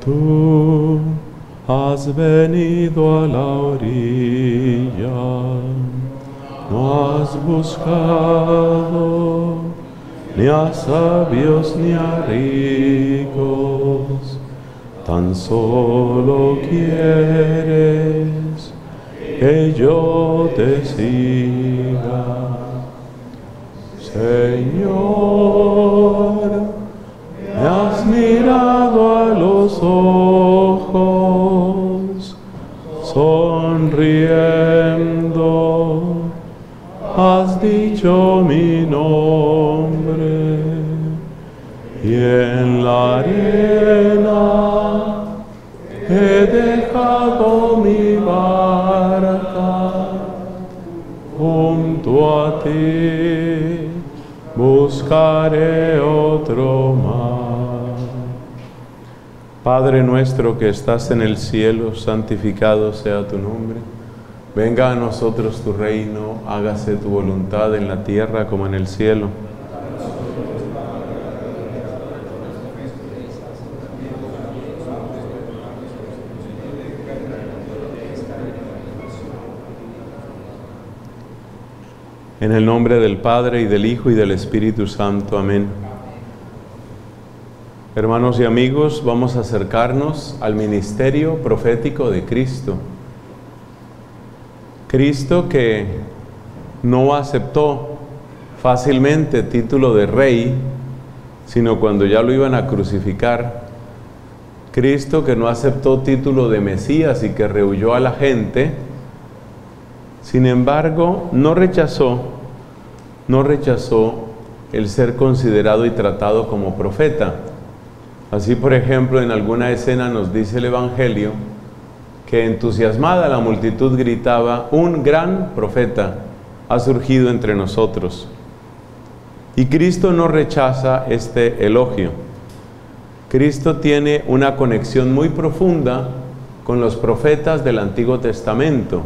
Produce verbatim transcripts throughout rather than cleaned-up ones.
Tú has venido a la orilla, no has buscado ni a sabios ni a ricos, tan solo quieres que yo te siga. Señor, me has mirado a los ojos, sonriendo, has dicho mi nombre, y en la arena he dejado mi barca, junto a ti buscaré otro mar. Padre nuestro que estás en el cielo, santificado sea tu nombre. Venga a nosotros tu reino, hágase tu voluntad en la tierra como en el cielo. En el nombre del Padre, y del Hijo, y del Espíritu Santo. Amén. Hermanos y amigos, vamos a acercarnos al ministerio profético de Cristo. Cristo que no aceptó fácilmente título de rey, sino cuando ya lo iban a crucificar. Cristo que no aceptó título de Mesías y que rehuyó a la gente. Sin embargo, no rechazó, no rechazó el ser considerado y tratado como profeta. Así, por ejemplo, en alguna escena nos dice el Evangelio que entusiasmada la multitud gritaba: un gran profeta ha surgido entre nosotros. Y Cristo no rechaza este elogio. Cristo tiene una conexión muy profunda con los profetas del Antiguo Testamento.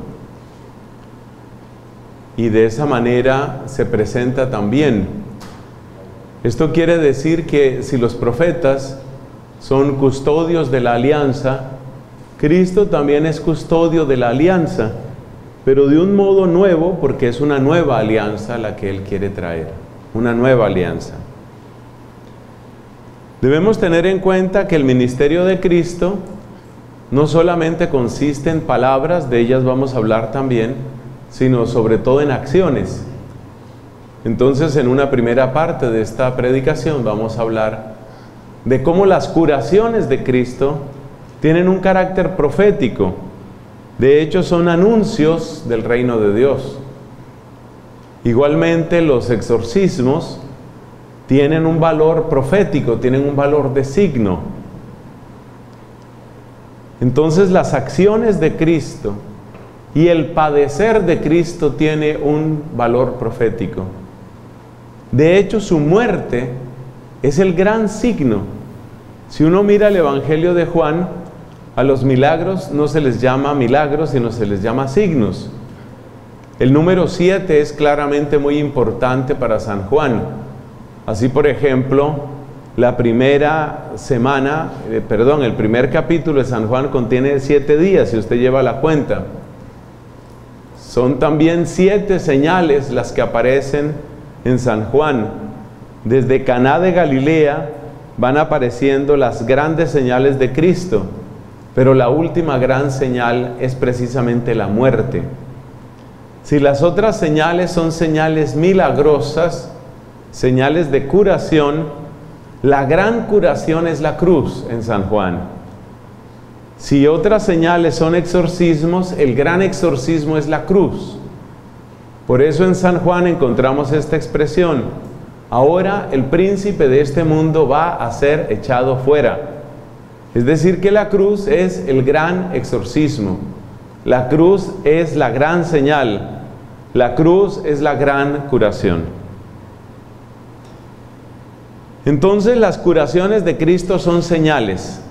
Y de esa manera se presenta también. Esto quiere decir que si los profetas son custodios de la alianza, Cristo también es custodio de la alianza, pero de un modo nuevo, porque es una nueva alianza la que Él quiere traer, una nueva alianza. Debemos tener en cuenta que el ministerio de Cristo no solamente consiste en palabras, de ellas vamos a hablar también, sino sobre todo en acciones. Entonces, en una primera parte de esta predicación vamos a hablar de cómo las curaciones de Cristo tienen un carácter profético. De hecho, son anuncios del reino de Dios. Igualmente, los exorcismos tienen un valor profético, tienen un valor de signo. Entonces, las acciones de Cristo y el padecer de Cristo tiene un valor profético. De hecho, su muerte es el gran signo. Si uno mira el Evangelio de Juan, a los milagros no se les llama milagros, sino se les llama signos. El número siete es claramente muy importante para San Juan. Así, por ejemplo, la primera semana, eh, perdón, el primer capítulo de San Juan contiene siete días, si usted lleva la cuenta. Son también siete señales las que aparecen en San Juan. Desde Caná de Galilea van apareciendo las grandes señales de Cristo, pero la última gran señal es precisamente la muerte. Si las otras señales son señales milagrosas, señales de curación, la gran curación es la cruz en San Juan. Si otras señales son exorcismos, el gran exorcismo es la cruz. Por eso en San Juan encontramos esta expresión: ahora el príncipe de este mundo va a ser echado fuera. Es decir, que la cruz es el gran exorcismo. La cruz es la gran señal. La cruz es la gran curación. Entonces, las curaciones de Cristo son señales.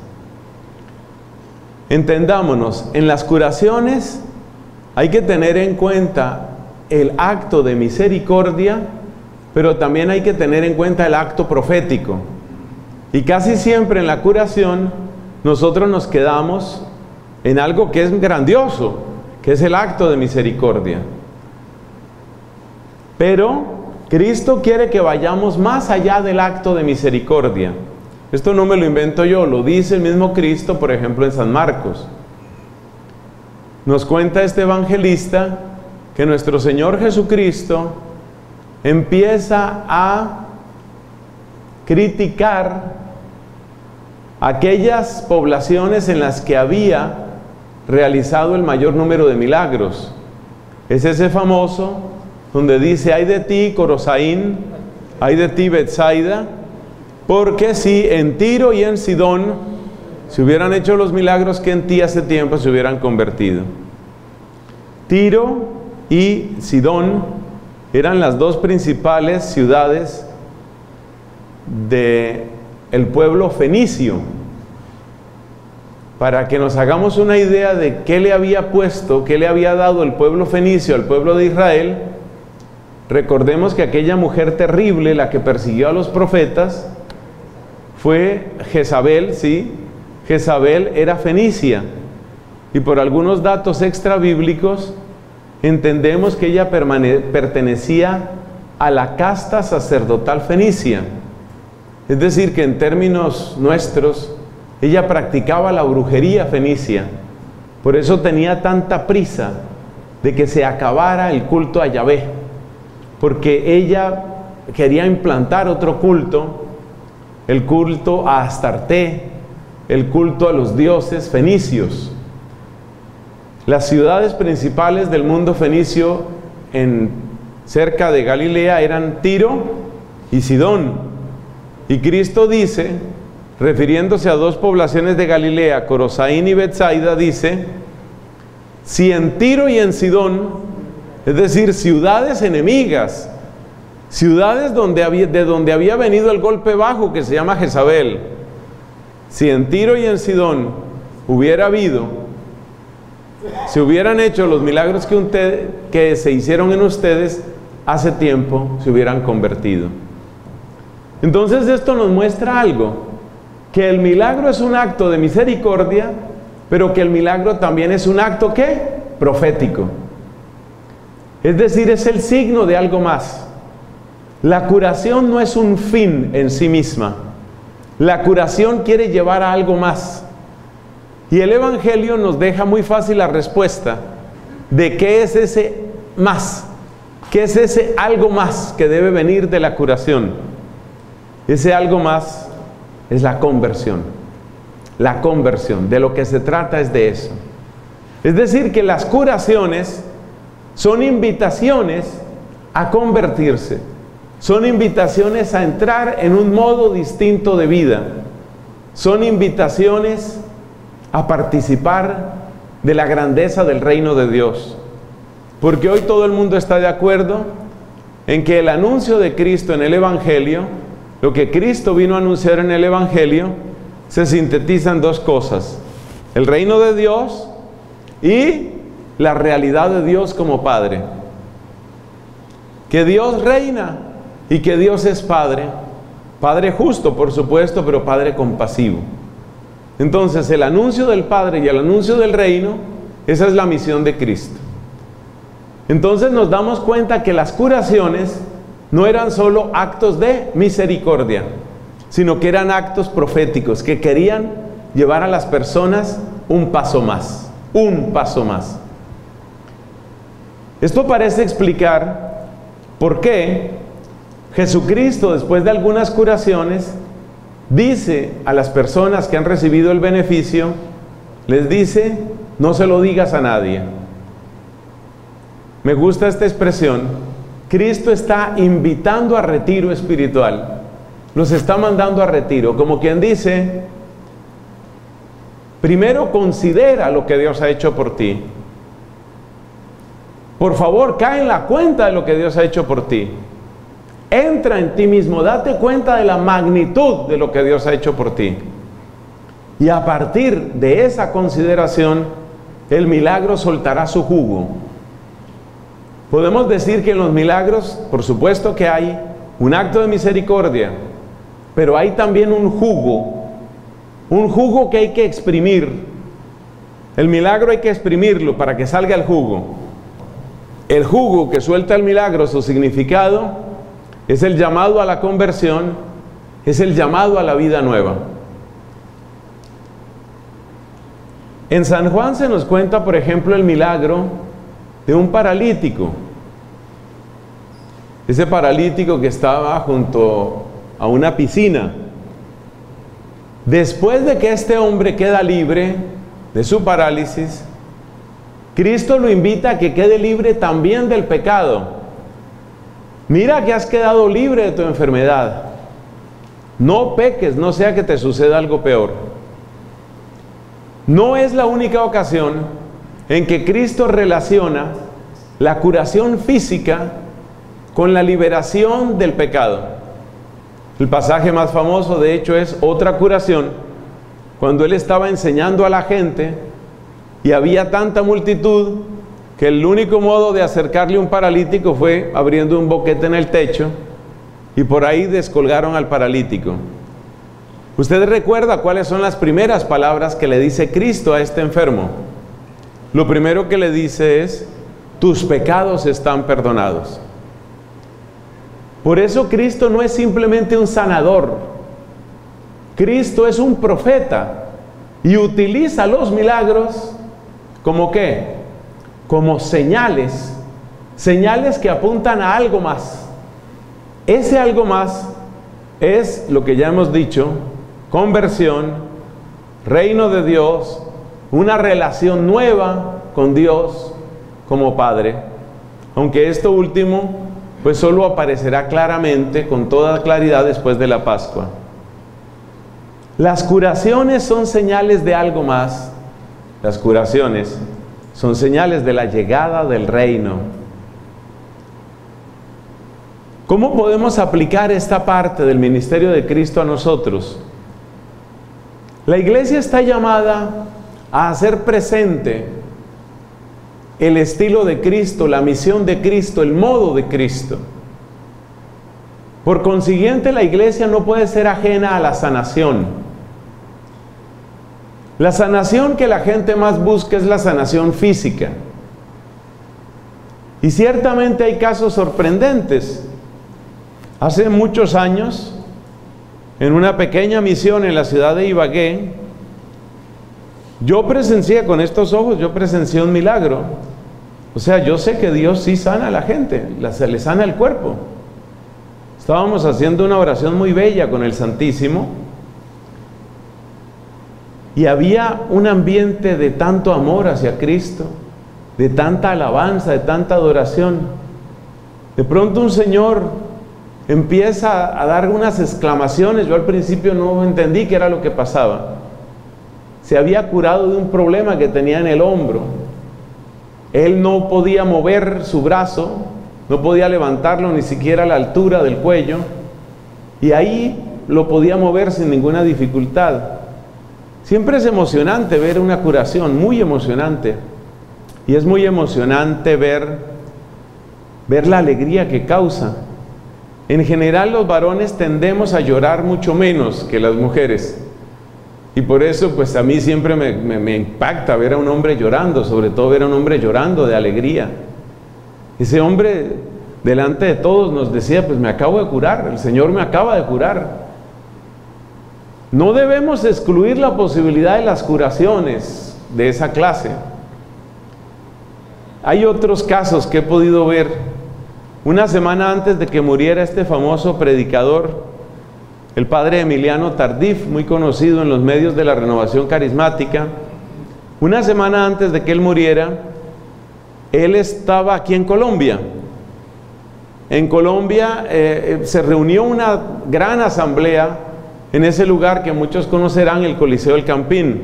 Entendámonos, en las curaciones hay que tener en cuenta el acto de misericordia, pero también hay que tener en cuenta el acto profético. Y casi siempre en la curación nosotros nos quedamos en algo que es grandioso, que es el acto de misericordia. Pero Cristo quiere que vayamos más allá del acto de misericordia. Esto no me lo invento yo, lo dice el mismo Cristo, por ejemplo, en San Marcos. Nos cuenta este evangelista que nuestro Señor Jesucristo empieza a criticar aquellas poblaciones en las que había realizado el mayor número de milagros. Es ese famoso donde dice: ay de ti, Corosaín, ay de ti, Betsaida, porque si en Tiro y en Sidón se hubieran hecho los milagros que en ti hace tiempo, se hubieran convertido. Tiro y Sidón eran las dos principales ciudades del pueblo fenicio. Para que nos hagamos una idea de qué le había puesto, qué le había dado el pueblo fenicio al pueblo de Israel, recordemos que aquella mujer terrible, la que persiguió a los profetas, fue Jezabel, ¿sí? Jezabel era fenicia, y por algunos datos extra bíblicos entendemos que ella pertenecía a la casta sacerdotal fenicia. Es decir, que en términos nuestros, ella practicaba la brujería fenicia. Por eso tenía tanta prisa de que se acabara el culto a Yahvé, porque ella quería implantar otro culto, el culto a Astarte, el culto a los dioses fenicios. Las ciudades principales del mundo fenicio en, cerca de Galilea eran Tiro y Sidón. Y Cristo dice, refiriéndose a dos poblaciones de Galilea, Corosaín y Betsaida, dice: si en Tiro y en Sidón, es decir, ciudades enemigas, ciudades donde había, de donde había venido el golpe bajo que se llama Jezabel, si en Tiro y en Sidón hubiera habido, se hubieran hecho los milagros que, usted, que se hicieron en ustedes, hace tiempo se hubieran convertido. Entonces esto nos muestra algo, que el milagro es un acto de misericordia, pero que el milagro también es un acto, ¿qué? Profético. Es decir, es el signo de algo más. La curación no es un fin en sí misma. La curación quiere llevar a algo más. Y el Evangelio nos deja muy fácil la respuesta de qué es ese más, qué es ese algo más que debe venir de la curación. Ese algo más es la conversión. La conversión, de lo que se trata es de eso. Es decir, que las curaciones son invitaciones a convertirse, son invitaciones a entrar en un modo distinto de vida, son invitaciones a participar de la grandeza del reino de Dios. Porque hoy todo el mundo está de acuerdo en que el anuncio de Cristo en el Evangelio, lo que Cristo vino a anunciar en el Evangelio, se sintetiza en dos cosas: el reino de Dios y la realidad de Dios como Padre. Que Dios reina y que Dios es Padre, Padre justo, por supuesto, pero Padre compasivo. Entonces, el anuncio del Padre y el anuncio del reino, esa es la misión de Cristo. Entonces nos damos cuenta que las curaciones no eran solo actos de misericordia, sino que eran actos proféticos que querían llevar a las personas un paso más, un paso más. Esto parece explicar por qué Jesucristo, después de algunas curaciones, dice a las personas que han recibido el beneficio, les dice: no se lo digas a nadie. Me gusta esta expresión. Cristo está invitando a retiro espiritual, los está mandando a retiro, como quien dice: primero considera lo que Dios ha hecho por ti. Por favor, cae en la cuenta de lo que Dios ha hecho por ti. Entra en ti mismo, date cuenta de la magnitud de lo que Dios ha hecho por ti. Y a partir de esa consideración, el milagro soltará su jugo. Podemos decir que en los milagros, por supuesto que hay un acto de misericordia, pero hay también un jugo un jugo que hay que exprimir. El milagro hay que exprimirlo para que salga el jugo. El jugo que suelta el milagro, su significado, es el llamado a la conversión, es el llamado a la vida nueva. En San Juan se nos cuenta, por ejemplo, el milagro de un paralítico. Ese paralítico que estaba junto a una piscina. Después de que este hombre queda libre de su parálisis, Cristo lo invita a que quede libre también del pecado. Mira que has quedado libre de tu enfermedad. No peques, no sea que te suceda algo peor. No es la única ocasión en que Cristo relaciona la curación física con la liberación del pecado. El pasaje más famoso, de hecho, es otra curación, cuando Él estaba enseñando a la gente y había tanta multitud que el único modo de acercarle un paralítico fue abriendo un boquete en el techo y por ahí descolgaron al paralítico. ¿Usted recuerda cuáles son las primeras palabras que le dice Cristo a este enfermo? Lo primero que le dice es: tus pecados están perdonados. Por eso Cristo no es simplemente un sanador. Cristo es un profeta y utiliza los milagros ¿como qué? Como señales, señales que apuntan a algo más. Ese algo más es lo que ya hemos dicho: conversión, reino de Dios, una relación nueva con Dios como Padre. Aunque esto último pues solo aparecerá claramente, con toda claridad, después de la Pascua. Las curaciones son señales de algo más. Las curaciones son señales de la llegada del reino. ¿Cómo podemos aplicar esta parte del ministerio de Cristo a nosotros? La iglesia está llamada a hacer presente el estilo de Cristo, la misión de Cristo, el modo de Cristo. Por consiguiente, la iglesia no puede ser ajena a la sanación. La sanación que la gente más busca es la sanación física. Y ciertamente hay casos sorprendentes. Hace muchos años, en una pequeña misión en la ciudad de Ibagué, yo presencié con estos ojos, yo presencié un milagro. O sea, yo sé que Dios sí sana a la gente, se le sana el cuerpo. Estábamos haciendo una oración muy bella con el Santísimo y había un ambiente de tanto amor hacia Cristo, de tanta alabanza, de tanta adoración. De pronto un señor empieza a dar unas exclamaciones. Yo al principio no entendí qué era lo que pasaba. Se había curado de un problema que tenía en el hombro. Él no podía mover su brazo, no podía levantarlo ni siquiera a la altura del cuello, y ahí lo podía mover sin ninguna dificultad. Siempre es emocionante ver una curación, muy emocionante. Y es muy emocionante ver, ver la alegría que causa. En general los varones tendemos a llorar mucho menos que las mujeres. Y por eso pues a mí siempre me, me, me impacta ver a un hombre llorando, sobre todo ver a un hombre llorando de alegría. Ese hombre delante de todos nos decía: pues me acabo de curar, el Señor me acaba de curar. No debemos excluir la posibilidad de las curaciones de esa clase. Hay otros casos que he podido ver. Una semana antes de que muriera este famoso predicador, el padre Emiliano Tardif, muy conocido en los medios de la Renovación Carismática, una semana antes de que él muriera, él estaba aquí en Colombia. En Colombia eh, se reunió una gran asamblea en ese lugar que muchos conocerán, el Coliseo del Campín.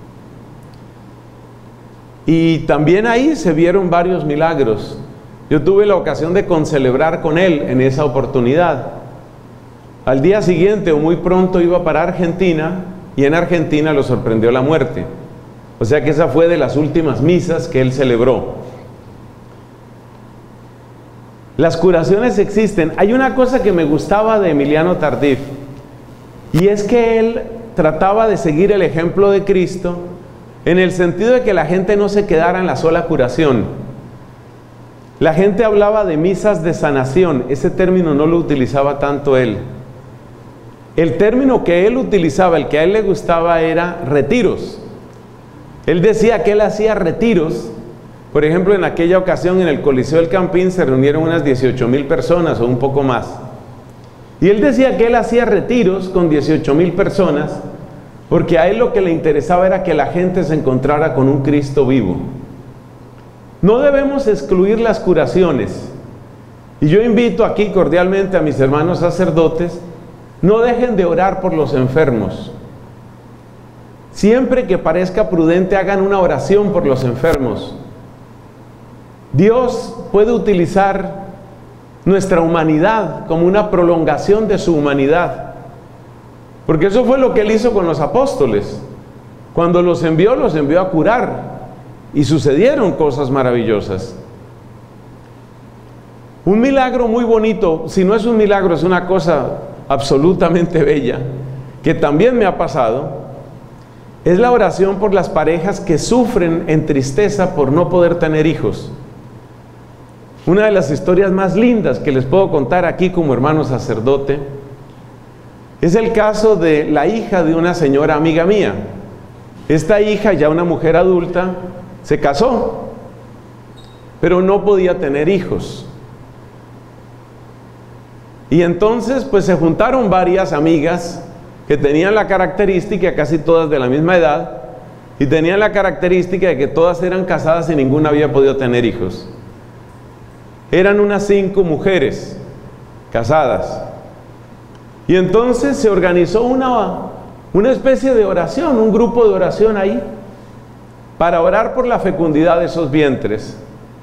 Y también ahí se vieron varios milagros. Yo tuve la ocasión de concelebrar con él en esa oportunidad. Al día siguiente o muy pronto iba para Argentina, y en Argentina lo sorprendió la muerte. O sea que esa fue de las últimas misas que él celebró. Las curaciones existen. Hay una cosa que me gustaba de Emiliano Tardif, y es que él trataba de seguir el ejemplo de Cristo en el sentido de que la gente no se quedara en la sola curación. La gente hablaba de misas de sanación, ese término no lo utilizaba tanto él. El término que él utilizaba, el que a él le gustaba, era retiros. Él decía que él hacía retiros. Por ejemplo, en aquella ocasión en el Coliseo del Campín se reunieron unas dieciocho mil personas o un poco más. Y él decía que él hacía retiros con dieciocho mil personas porque a él lo que le interesaba era que la gente se encontrara con un Cristo vivo. No debemos excluir las curaciones. Y yo invito aquí cordialmente a mis hermanos sacerdotes, no dejen de orar por los enfermos. Siempre que parezca prudente, hagan una oración por los enfermos. Dios puede utilizar nuestra humanidad como una prolongación de su humanidad. Porque eso fue lo que Él hizo con los apóstoles. Cuando los envió, los envió a curar. Y sucedieron cosas maravillosas. Un milagro muy bonito, si no es un milagro, es una cosa absolutamente bella, que también me ha pasado, es la oración por las parejas que sufren en tristeza por no poder tener hijos. Una de las historias más lindas que les puedo contar aquí como hermano sacerdote es el caso de la hija de una señora amiga mía. Esta hija, ya una mujer adulta, se casó, pero no podía tener hijos. Y entonces pues se juntaron varias amigas que tenían la característica, casi todas de la misma edad, y tenían la característica de que todas eran casadas y ninguna había podido tener hijos. Eran unas cinco mujeres casadas. Y entonces se organizó una, una especie de oración, un grupo de oración ahí, para orar por la fecundidad de esos vientres.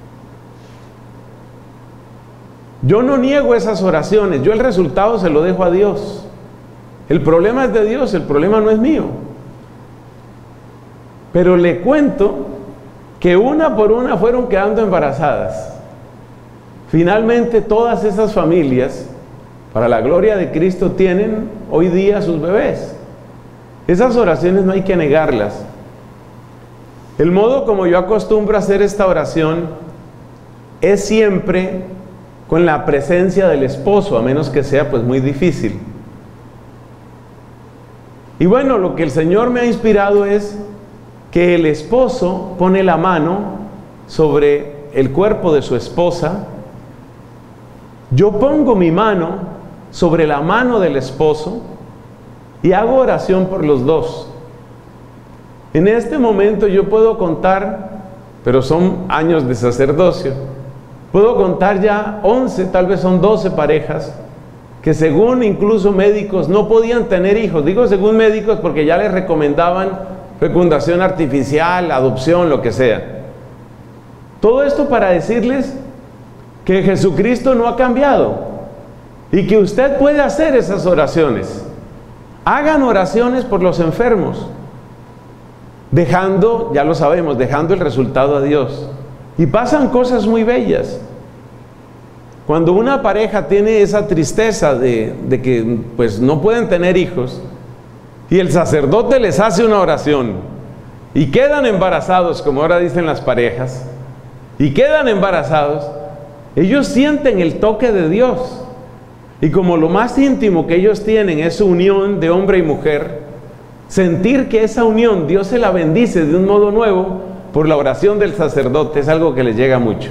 Yo no niego esas oraciones, yo el resultado se lo dejo a Dios. El problema es de Dios, el problema no es mío. Pero le cuento que una por una fueron quedando embarazadas. Finalmente todas esas familias, para la gloria de Cristo, tienen hoy día sus bebés. Esas oraciones no hay que negarlas. El modo como yo acostumbro a hacer esta oración es siempre con la presencia del esposo, a menos que sea pues muy difícil. Y bueno, lo que el Señor me ha inspirado es que el esposo pone la mano sobre el cuerpo de su esposa. Yo pongo mi mano sobre la mano del esposo y hago oración por los dos. En este momento yo puedo contar, pero son años de sacerdocio, puedo contar ya once, tal vez son doce parejas que según incluso médicos no podían tener hijos. Digo según médicos porque ya les recomendaban fecundación artificial, adopción, lo que sea. Todo esto para decirles que Jesucristo no ha cambiado y que usted puede hacer esas oraciones. Hagan oraciones por los enfermos, dejando, ya lo sabemos, dejando el resultado a Dios. Y pasan cosas muy bellas. Cuando una pareja tiene esa tristeza de, de que pues no pueden tener hijos, y el sacerdote les hace una oración, y quedan embarazados, como ahora dicen las parejas, y quedan embarazados, ellos sienten el toque de Dios. Y como lo más íntimo que ellos tienen es su unión de hombre y mujer, sentir que esa unión Dios se la bendice de un modo nuevo por la oración del sacerdote es algo que les llega mucho.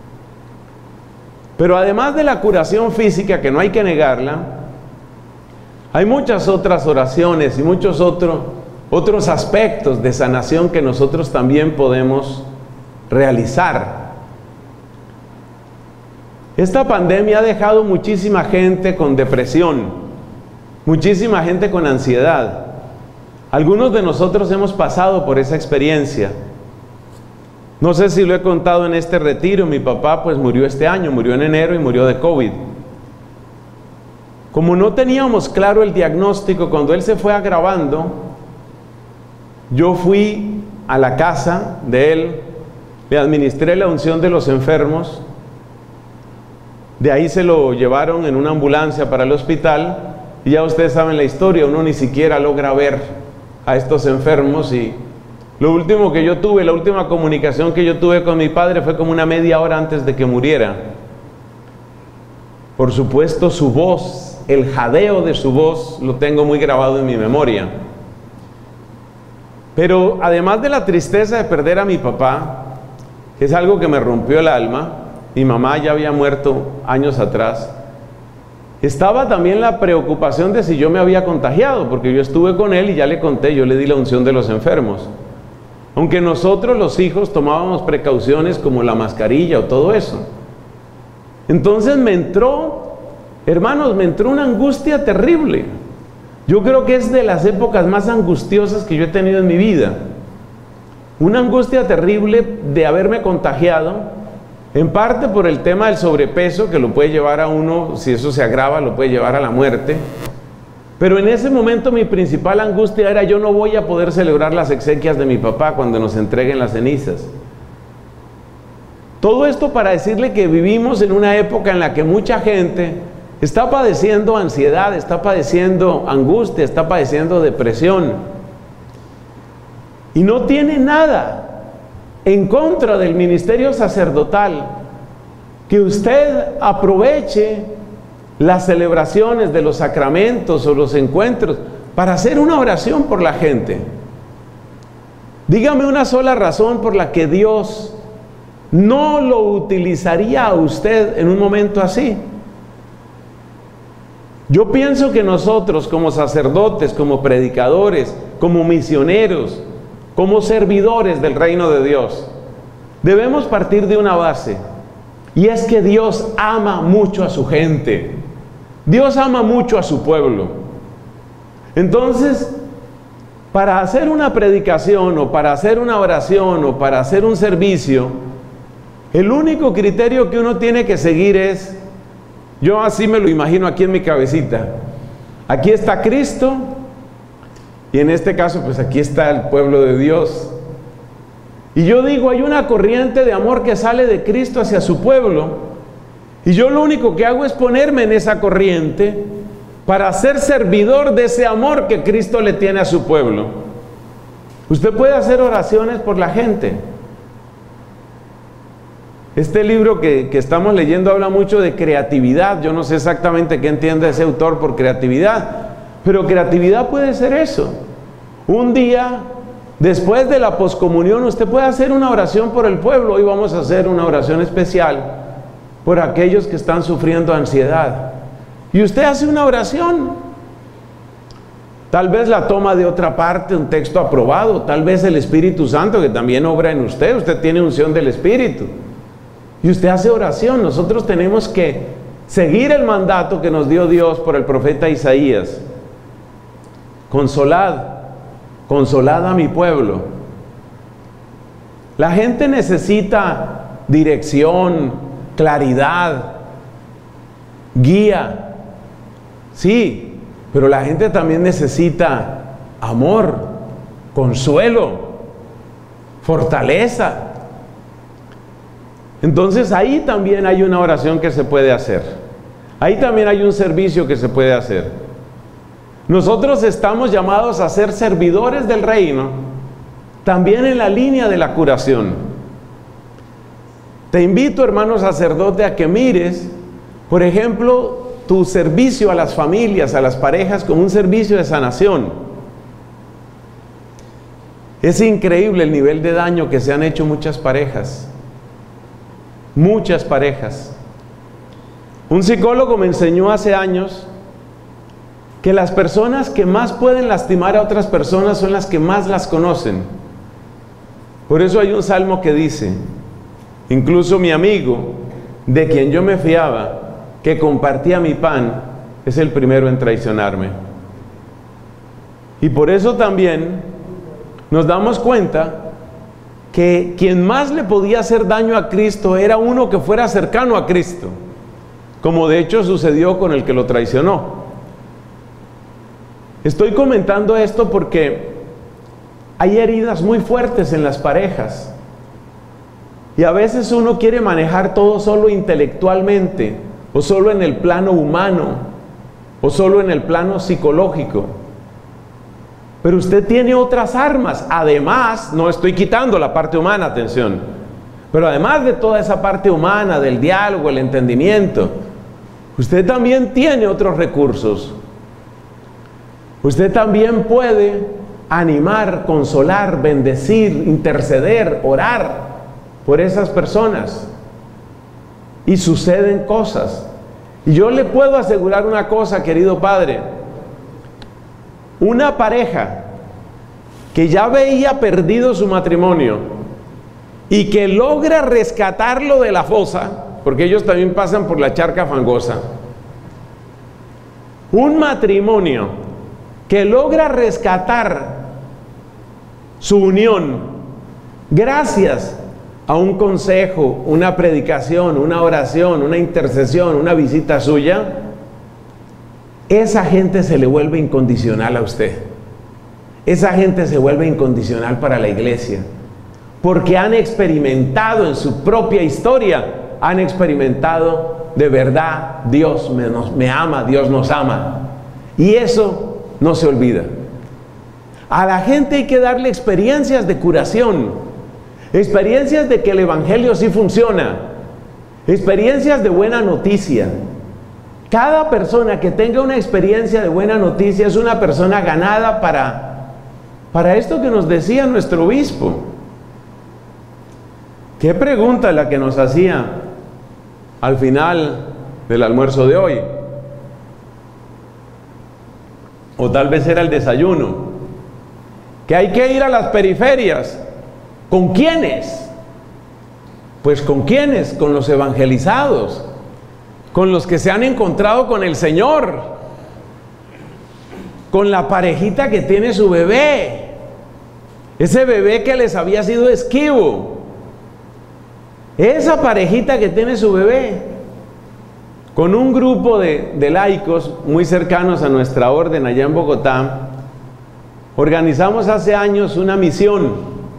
Pero además de la curación física, que no hay que negarla, hay muchas otras oraciones y muchos otro, otros aspectos de sanación que nosotros también podemos realizar. Esta pandemia ha dejado muchísima gente con depresión, muchísima gente con ansiedad. Algunos de nosotros hemos pasado por esa experiencia. No sé si lo he contado en este retiro. Mi papá pues murió este año, murió en enero y murió de COVID. Como no teníamos claro el diagnóstico, cuando él se fue agravando, yo fui a la casa de él, le administré la unción de los enfermos, de ahí se lo llevaron en una ambulancia para el hospital y ya ustedes saben la historia, uno ni siquiera logra ver a estos enfermos, y lo último que yo tuve, la última comunicación que yo tuve con mi padre fue como una media hora antes de que muriera. Por supuesto, su voz, el jadeo de su voz, lo tengo muy grabado en mi memoria. Pero además de la tristeza de perder a mi papá, que es algo que me rompió el alma, mi mamá ya había muerto años atrás, estaba también la preocupación de si yo me había contagiado, porque yo estuve con él y ya le conté, yo le di la unción de los enfermos. Aunque nosotros los hijos tomábamos precauciones como la mascarilla o todo eso. Entonces me entró, hermanos, me entró una angustia terrible. Yo creo que es de las épocas más angustiosas que yo he tenido en mi vida. Una angustia terrible de haberme contagiado, en parte por el tema del sobrepeso, que lo puede llevar a uno, si eso se agrava, lo puede llevar a la muerte. Pero en ese momento mi principal angustia era: yo no voy a poder celebrar las exequias de mi papá cuando nos entreguen las cenizas. Todo esto para decirle que vivimos en una época en la que mucha gente está padeciendo ansiedad, está padeciendo angustia, está padeciendo depresión. Y no tiene nada en contra del ministerio sacerdotal, que usted aproveche las celebraciones de los sacramentos o los encuentros para hacer una oración por la gente. Dígame una sola razón por la que Dios no lo utilizaría a usted en un momento así. Yo pienso que nosotros, como sacerdotes, como predicadores, como misioneros, como servidores del reino de Dios, debemos partir de una base, y es que Dios ama mucho a su gente. Dios ama mucho a su pueblo. Entonces, para hacer una predicación, o para hacer una oración, o para hacer un servicio, el único criterio que uno tiene que seguir es, yo así me lo imagino aquí en mi cabecita, aquí está Cristo, y en este caso pues aquí está el pueblo de Dios, y yo digo, hay una corriente de amor que sale de Cristo hacia su pueblo, y yo lo único que hago es ponerme en esa corriente para ser servidor de ese amor que Cristo le tiene a su pueblo. Usted puede hacer oraciones por la gente. Este libro que, que estamos leyendo habla mucho de creatividad. Yo no sé exactamente qué entiende ese autor por creatividad, pero creatividad puede ser eso. Un día, después de la poscomunión, usted puede hacer una oración por el pueblo. Hoy vamos a hacer una oración especial por aquellos que están sufriendo ansiedad. Y usted hace una oración. Tal vez la toma de otra parte, un texto aprobado. Tal vez el Espíritu Santo, que también obra en usted. Usted tiene unción del Espíritu. Y usted hace oración. Nosotros tenemos que seguir el mandato que nos dio Dios por el profeta Isaías. Consolad, consolad a mi pueblo. La gente necesita dirección, claridad, guía, sí, pero la gente también necesita amor, consuelo, fortaleza. Entonces ahí también hay una oración que se puede hacer, ahí también hay un servicio que se puede hacer. Nosotros estamos llamados a ser servidores del reino, también en la línea de la curación. Te invito, hermano sacerdote, a que mires, por ejemplo, tu servicio a las familias, a las parejas, como un servicio de sanación. Es increíble el nivel de daño que se han hecho muchas parejas. Muchas parejas. Un psicólogo me enseñó hace años que las personas que más pueden lastimar a otras personas son las que más las conocen. Por eso hay un salmo que dice: incluso mi amigo, de quien yo me fiaba, que compartía mi pan, es el primero en traicionarme. Y por eso también nos damos cuenta que quien más le podía hacer daño a Cristo era uno que fuera cercano a Cristo, como de hecho sucedió con el que lo traicionó. Estoy comentando esto porque hay heridas muy fuertes en las parejas. Y a veces uno quiere manejar todo solo intelectualmente, o solo en el plano humano, o solo en el plano psicológico. Pero usted tiene otras armas. Además, no estoy quitando la parte humana, atención, pero además de toda esa parte humana, del diálogo, el entendimiento, usted también tiene otros recursos. Usted también puede animar, consolar, bendecir, interceder, orar por esas personas. Y suceden cosas. Y yo le puedo asegurar una cosa, querido padre. Una pareja que ya veía perdido su matrimonio y que logra rescatarlo de la fosa, porque ellos también pasan por la charca fangosa. Un matrimonio que logra rescatar su unión gracias a un consejo, una predicación, una oración, una intercesión, una visita suya, esa gente se le vuelve incondicional a usted. Esa gente se vuelve incondicional para la iglesia, porque han experimentado en su propia historia, han experimentado de verdad, Dios me, nos, me ama, Dios nos ama. Y eso no se olvida. A la gente hay que darle experiencias de curación, experiencias de que el evangelio sí funciona, experiencias de buena noticia. Cada persona que tenga una experiencia de buena noticia es una persona ganada para, para esto que nos decía nuestro obispo. ¿Qué pregunta la que nos hacía al final del almuerzo de hoy? O tal vez era el desayuno. Que hay que ir a las periferias. ¿Con quiénes? Pues ¿con quiénes? Con los evangelizados, con los que se han encontrado con el Señor, con la parejita que tiene su bebé, ese bebé que les había sido esquivo, esa parejita que tiene su bebé, con un grupo de, de laicos muy cercanos a nuestra orden allá en Bogotá. Organizamos hace años una misión,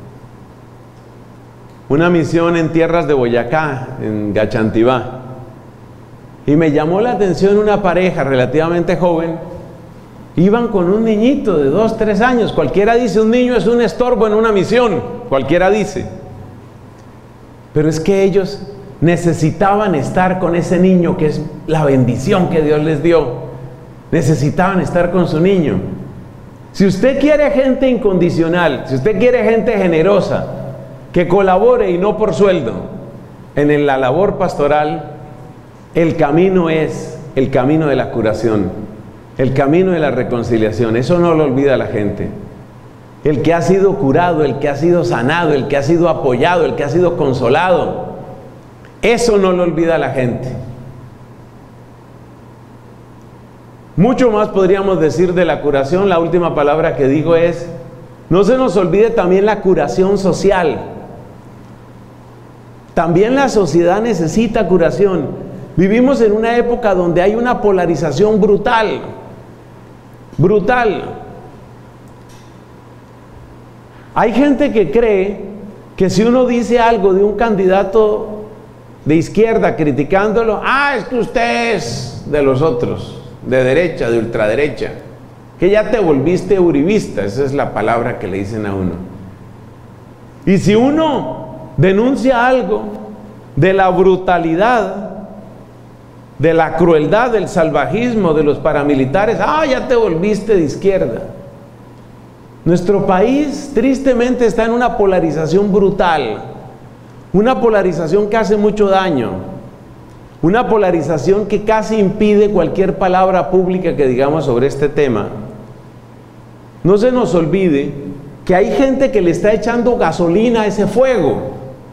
una misión en tierras de Boyacá, en Gachantibá. Y me llamó la atención una pareja relativamente joven. Iban con un niñito de dos, tres años. Cualquiera dice, un niño es un estorbo en una misión. Cualquiera dice. Pero es que ellos necesitaban estar con ese niño, que es la bendición que Dios les dio. Necesitaban estar con su niño. Si usted quiere gente incondicional, si usted quiere gente generosa, que colabore y no por sueldo en la labor pastoral, el camino es el camino de la curación, el camino de la reconciliación. Eso no lo olvida la gente. El que ha sido curado, el que ha sido sanado, el que ha sido apoyado, el que ha sido consolado, eso no lo olvida la gente. Mucho más podríamos decir de la curación. La última palabra que digo es, no se nos olvide también la curación social. También la sociedad necesita curación. Vivimos en una época donde hay una polarización brutal, brutal. Hay gente que cree que si uno dice algo de un candidato de izquierda criticándolo, ah, es que usted es de los otros, de derecha, de ultraderecha, que ya te volviste uribista. Esa es la palabra que le dicen a uno. Y si uno denuncia algo de la brutalidad, de la crueldad, del salvajismo de los paramilitares, ah, ya te volviste de izquierda. Nuestro país tristemente está en una polarización brutal, una polarización que hace mucho daño, una polarización que casi impide cualquier palabra pública que digamos sobre este tema. No se nos olvide que hay gente que le está echando gasolina a ese fuego.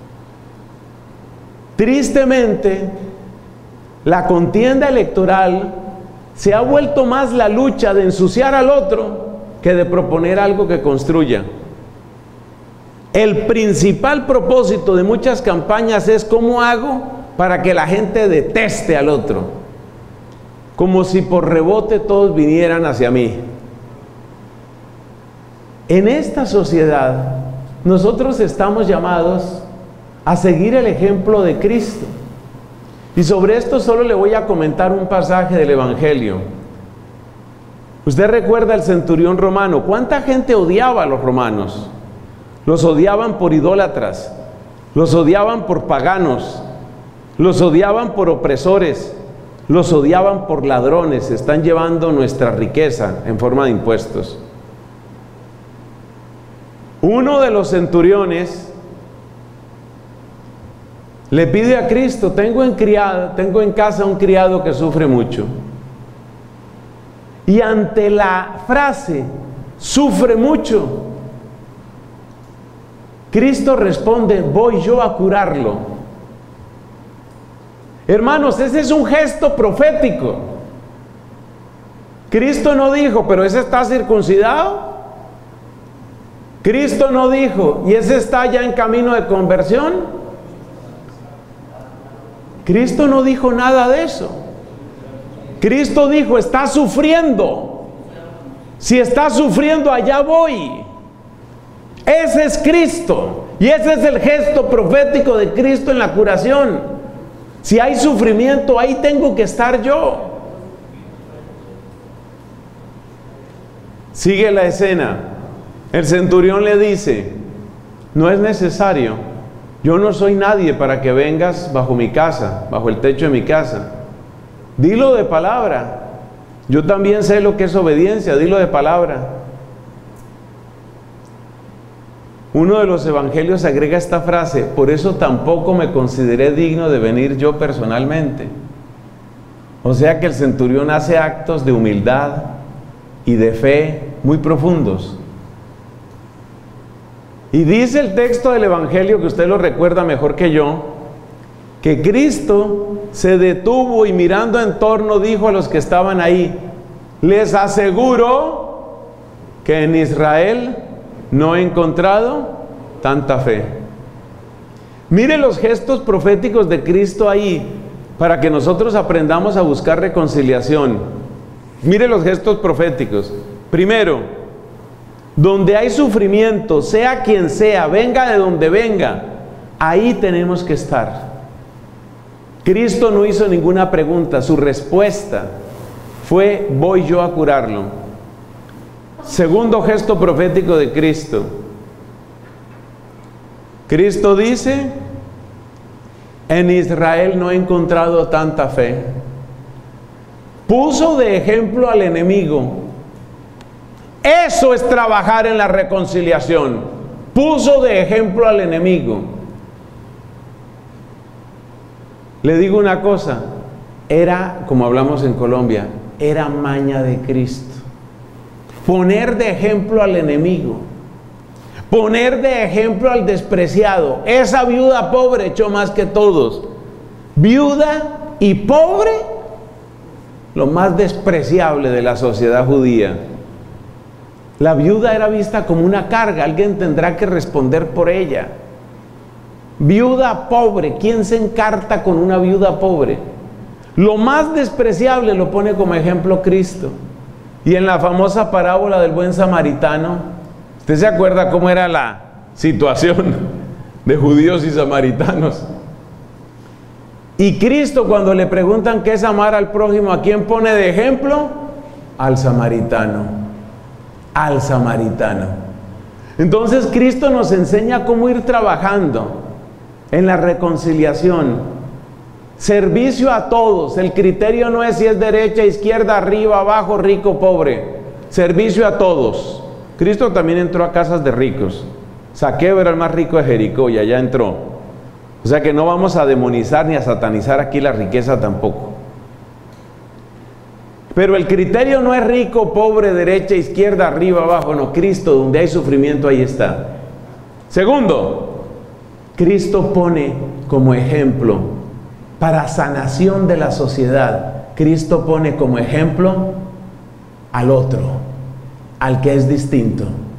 Tristemente, la contienda electoral se ha vuelto más la lucha de ensuciar al otro que de proponer algo que construya. El principal propósito de muchas campañas es cómo hago para que la gente deteste al otro, como si por rebote todos vinieran hacia mí. En esta sociedad, nosotros estamos llamados a seguir el ejemplo de Cristo. Y sobre esto solo le voy a comentar un pasaje del Evangelio. Usted recuerda el centurión romano. ¿Cuánta gente odiaba a los romanos? Los odiaban por idólatras, los odiaban por paganos, los odiaban por opresores, los odiaban por ladrones. Están llevando nuestra riqueza en forma de impuestos. Uno de los centuriones le pide a Cristo: tengo en, criado, tengo en casa un criado que sufre mucho. Y ante la frase sufre mucho, Cristo responde: voy yo a curarlo. Hermanos, ese es un gesto profético. Cristo no dijo: pero ese está circuncidado. Cristo no dijo: y ese está ya en camino de conversión. Cristo no dijo nada de eso. Cristo dijo: está sufriendo. Si está sufriendo, allá voy. Ese es Cristo. Y ese es el gesto profético de Cristo en la curación. Si hay sufrimiento, ahí tengo que estar yo. Sigue la escena. El centurión le dice: no es necesario. Yo no soy nadie para que vengas bajo mi casa, bajo el techo de mi casa. Dilo de palabra. Yo también sé lo que es obediencia. Dilo de palabra. Uno de los evangelios agrega esta frase: por eso tampoco me consideré digno de venir yo personalmente. O sea que el centurión hace actos de humildad y de fe muy profundos. Y dice el texto del evangelio, que usted lo recuerda mejor que yo, que Cristo se detuvo y mirando en torno dijo a los que estaban ahí: les aseguro que en Israel no he encontrado tanta fe. Mire los gestos proféticos de Cristo ahí, para que nosotros aprendamos a buscar reconciliación. Mire los gestos proféticos. Primero, donde hay sufrimiento, sea quien sea, venga de donde venga, ahí tenemos que estar. Cristo no hizo ninguna pregunta, su respuesta fue: voy yo a curarlo. Segundo gesto profético de Cristo. Cristo dice: en Israel no he encontrado tanta fe. Puso de ejemplo al enemigo. Eso es trabajar en la reconciliación. Puso de ejemplo al enemigo. Le digo una cosa, era, como hablamos en Colombia, era maña de Cristo. Poner de ejemplo al enemigo. Poner de ejemplo al despreciado. Esa viuda pobre echó más que todos. Viuda y pobre, lo más despreciable de la sociedad judía. La viuda era vista como una carga, alguien tendrá que responder por ella. Viuda pobre, ¿quién se encarta con una viuda pobre? Lo más despreciable lo pone como ejemplo Cristo. Y en la famosa parábola del buen samaritano, ¿usted se acuerda cómo era la situación de judíos y samaritanos? Y Cristo, cuando le preguntan qué es amar al prójimo, ¿a quién pone de ejemplo? Al samaritano. Al samaritano. Entonces Cristo nos enseña cómo ir trabajando en la reconciliación. Servicio a todos. El criterio no es si es derecha, izquierda, arriba, abajo, rico, pobre. Servicio a todos. Cristo también entró a casas de ricos. Zaqueo era el más rico de Jericó y allá entró. O sea que no vamos a demonizar ni a satanizar aquí la riqueza tampoco. Pero el criterio no es rico, pobre, derecha, izquierda, arriba, abajo. No, Cristo, donde hay sufrimiento, ahí está. Segundo, Cristo pone como ejemplo para sanación de la sociedad. Cristo pone como ejemplo al otro, al que es distinto.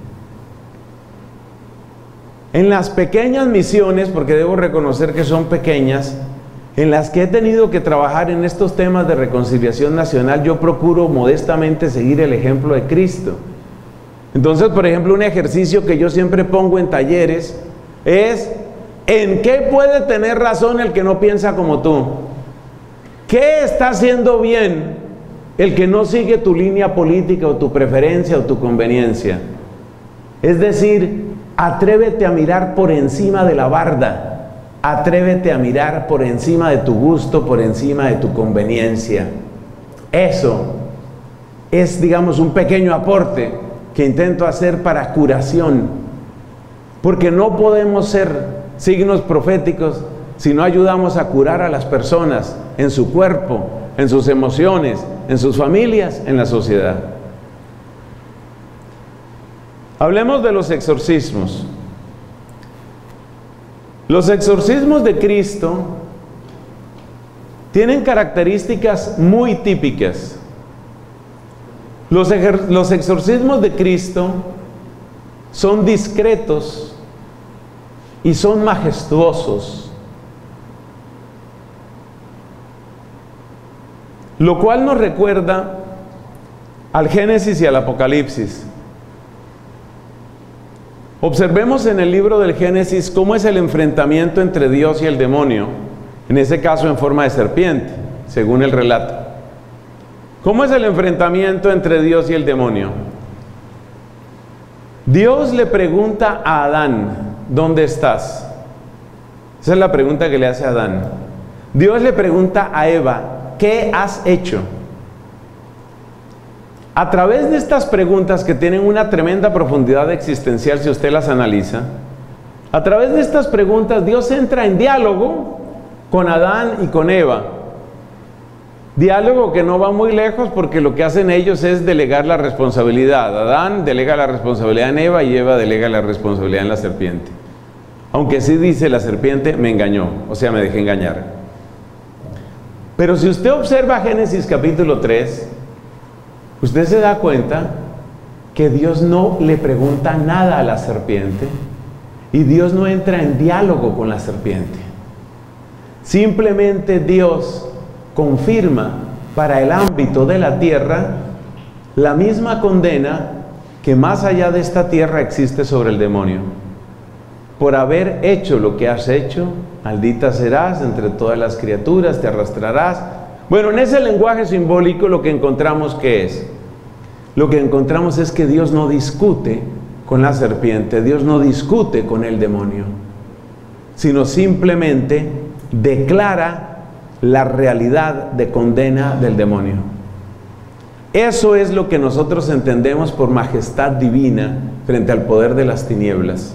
En las pequeñas misiones, porque debo reconocer que son pequeñas, en las que he tenido que trabajar en estos temas de reconciliación nacional, yo procuro modestamente seguir el ejemplo de Cristo. Entonces, por ejemplo, un ejercicio que yo siempre pongo en talleres es: ¿en qué puede tener razón el que no piensa como tú? ¿Qué está haciendo bien el que no sigue tu línea política o tu preferencia o tu conveniencia. Es decir, atrévete a mirar por encima de la barda, atrévete a mirar por encima de tu gusto, por encima de tu conveniencia. Eso es, digamos, un pequeño aporte que intento hacer para curación, porque no podemos ser signos proféticos si no ayudamos a curar a las personas en su cuerpo, en sus emociones, en sus familias, en la sociedad. Hablemos de los exorcismos. Los exorcismos de Cristo tienen características muy típicas. Los, los exorcismos de Cristo son discretos y son majestuosos, lo cual nos recuerda al Génesis y al Apocalipsis. Observemos en el libro del Génesis cómo es el enfrentamiento entre Dios y el demonio, en ese caso en forma de serpiente, según el relato. ¿Cómo es el enfrentamiento entre Dios y el demonio? Dios le pregunta a Adán, ¿dónde estás? Esa es la pregunta que le hace a Adán. Dios le pregunta a Eva, ¿qué has hecho? A través de estas preguntas, que tienen una tremenda profundidad existencial si usted las analiza, a través de estas preguntas Dios entra en diálogo con Adán y con Eva. Diálogo que no va muy lejos, porque lo que hacen ellos es delegar la responsabilidad. Adán delega la responsabilidad en Eva y Eva delega la responsabilidad en la serpiente. Aunque sí dice la serpiente, me engañó, o sea, me dejé engañar. Pero si usted observa Génesis capítulo tres, usted se da cuenta que Dios no le pregunta nada a la serpiente y Dios no entra en diálogo con la serpiente. Simplemente Dios confirma para el ámbito de la tierra la misma condena que más allá de esta tierra existe sobre el demonio. Por haber hecho lo que has hecho, maldita serás entre todas las criaturas, te arrastrarás. Bueno, en ese lenguaje simbólico lo que encontramos, ¿qué es? Lo que encontramos es que Dios no discute con la serpiente, Dios no discute con el demonio, sino simplemente declara la realidad de condena del demonio. Eso es lo que nosotros entendemos por majestad divina frente al poder de las tinieblas.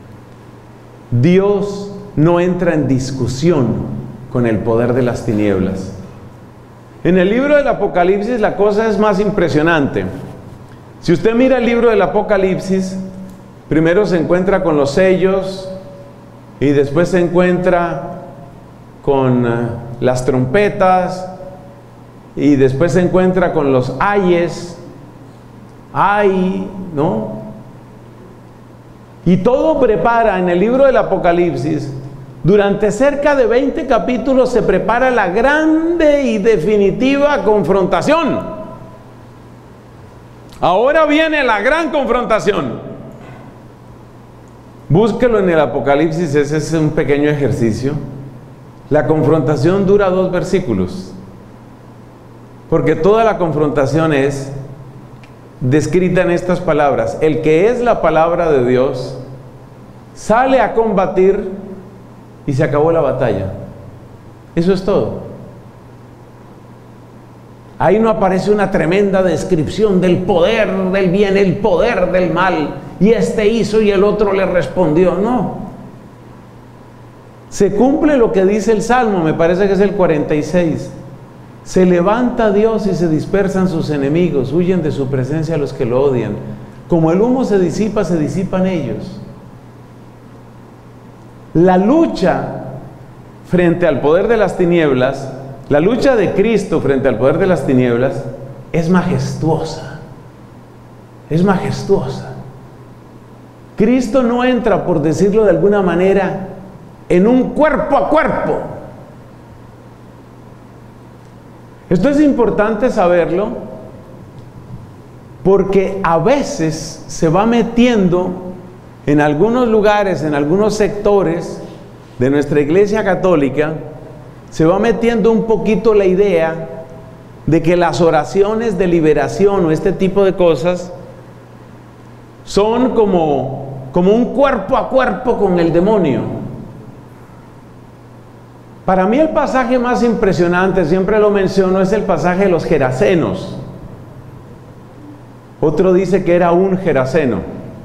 Dios no entra en discusión con el poder de las tinieblas. En el libro del Apocalipsis la cosa es más impresionante. Si usted mira el libro del Apocalipsis, primero se encuentra con los sellos y después se encuentra con uh, las trompetas y después se encuentra con los ayes, ay, ¿no? Y todo prepara en el libro del Apocalipsis, durante cerca de veinte capítulos se prepara la grande y definitiva confrontación. Ahora viene la gran confrontación. Búsquelo en el Apocalipsis, ese es un pequeño ejercicio. La confrontación dura dos versículos, porque toda la confrontación es descrita en estas palabras: el que es la palabra de Dios sale a combatir y se acabó la batalla. Eso es todo. Ahí no aparece una tremenda descripción del poder del bien, el poder del mal, y este hizo y el otro le respondió. No. Se cumple lo que dice el Salmo, me parece que es el cuarenta y seis. Se levanta Dios y se dispersan sus enemigos, huyen de su presencia los que lo odian. Como el humo se disipa, se disipan ellos. La lucha frente al poder de las tinieblas, la lucha de Cristo frente al poder de las tinieblas, es majestuosa. Es majestuosa. Cristo no entra, por decirlo de alguna manera, en un cuerpo a cuerpo. Esto es importante saberlo, porque a veces se va metiendo en algunos lugares, en algunos sectores de nuestra Iglesia Católica, se va metiendo un poquito la idea de que las oraciones de liberación o este tipo de cosas son como, como un cuerpo a cuerpo con el demonio. Para mí el pasaje más impresionante, siempre lo menciono, es el pasaje de los Gerasenos. Otro dice que era un Geraseno.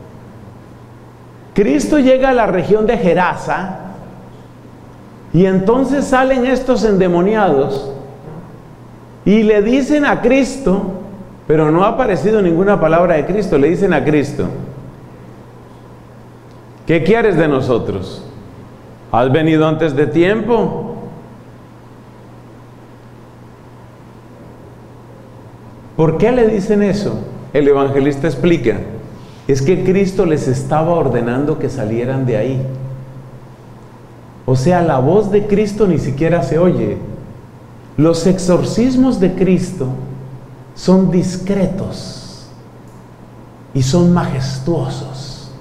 Cristo llega a la región de Gerasa y entonces salen estos endemoniados y le dicen a Cristo, pero no ha aparecido ninguna palabra de Cristo, le dicen a Cristo: ¿qué quieres de nosotros? ¿Has venido antes de tiempo? ¿Por qué le dicen eso? El evangelista explica: es que Cristo les estaba ordenando que salieran de ahí. O sea, la voz de Cristo ni siquiera se oye. Los exorcismos de Cristo son discretos y son majestuosos.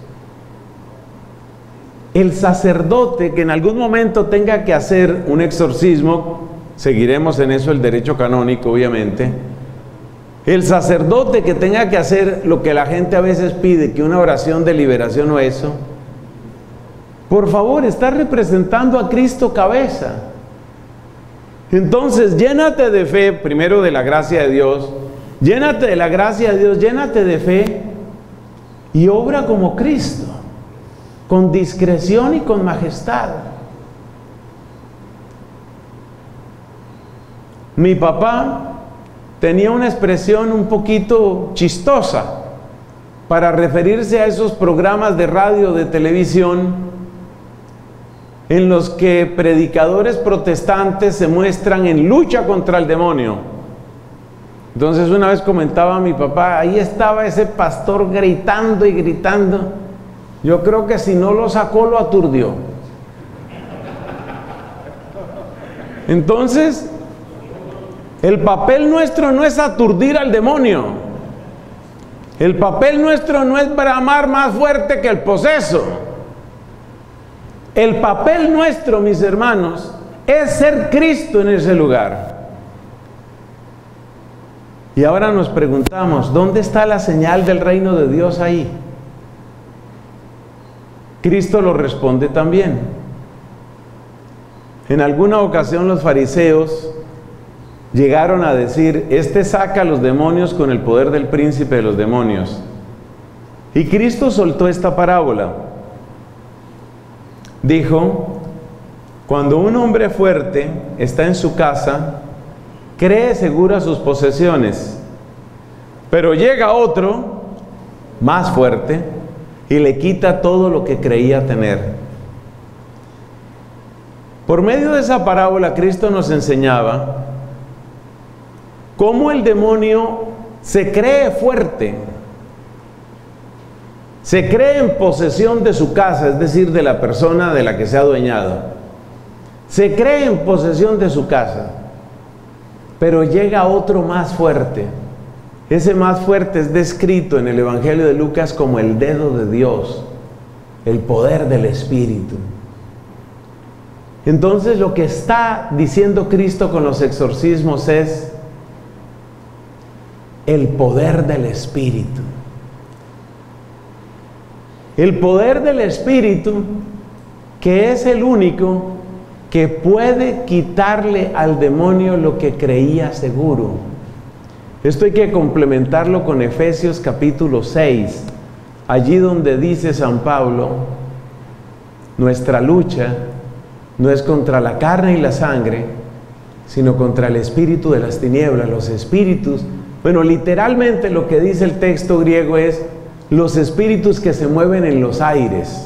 El sacerdote que en algún momento tenga que hacer un exorcismo, seguiremos en eso el derecho canónico, obviamente. El sacerdote que tenga que hacer lo que la gente a veces pide, que una oración de liberación o eso, por favor, está representando a Cristo cabeza. Entonces, llénate de fe, primero de la gracia de Dios, llénate de la gracia de Dios, llénate de fe y obra como Cristo, con discreción y con majestad. Mi papá tenía una expresión un poquito chistosa para referirse a esos programas de radio, de televisión, en los que predicadores protestantes se muestran en lucha contra el demonio. Entonces una vez comentaba a mi papá, ahí estaba ese pastor gritando y gritando, yo creo que si no lo sacó lo aturdió. Entonces, el papel nuestro no es aturdir al demonio. El papel nuestro no es bramar más fuerte que el poseso. El papel nuestro, mis hermanos, es ser Cristo en ese lugar. Y ahora nos preguntamos, ¿dónde está la señal del reino de Dios ahí? Cristo lo responde también. En alguna ocasión los fariseos llegaron a decir: este saca a los demonios con el poder del príncipe de los demonios. Y Cristo soltó esta parábola. Dijo: cuando un hombre fuerte está en su casa, cree segura sus posesiones, pero llega otro más fuerte y le quita todo lo que creía tener. Por medio de esa parábola, Cristo nos enseñaba cómo el demonio se cree fuerte, se cree en posesión de su casa, es decir, de la persona de la que se ha adueñado. Se cree en posesión de su casa, pero llega otro más fuerte. Ese más fuerte es descrito en el Evangelio de Lucas como el dedo de Dios, el poder del Espíritu. Entonces, lo que está diciendo Cristo con los exorcismos es el poder del Espíritu. El poder del Espíritu, que es el único que puede quitarle al demonio lo que creía seguro. Esto hay que complementarlo con Efesios capítulo seis, allí donde dice San Pablo: nuestra lucha no es contra la carne y la sangre, sino contra el espíritu de las tinieblas, los espíritus. Bueno, literalmente lo que dice el texto griego es los espíritus que se mueven en los aires.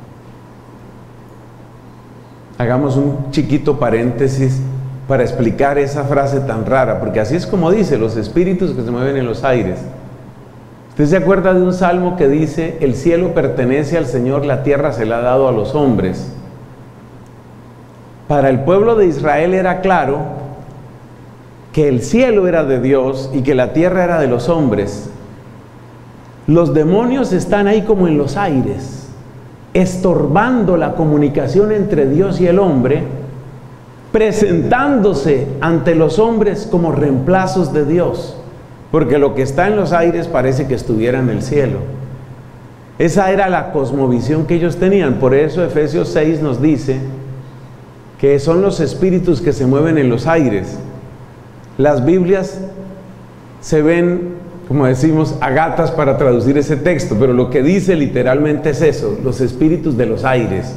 Hagamos un chiquito paréntesis para explicar esa frase tan rara, porque así es como dice, los espíritus que se mueven en los aires. ¿Usted se acuerda de un salmo que dice: el cielo pertenece al Señor, la tierra se la ha dado a los hombres? Para el pueblo de Israel era claro que el cielo era de Dios y que la tierra era de los hombres. Los demonios están ahí como en los aires, estorbando la comunicación entre Dios y el hombre, presentándose ante los hombres como reemplazos de Dios, porque lo que está en los aires parece que estuviera en el cielo. Esa era la cosmovisión que ellos tenían. Por eso Efesios seis nos dice que son los espíritus que se mueven en los aires. Las Biblias se ven, como decimos, a gatas para traducir ese texto, pero lo que dice literalmente es eso, los espíritus de los aires.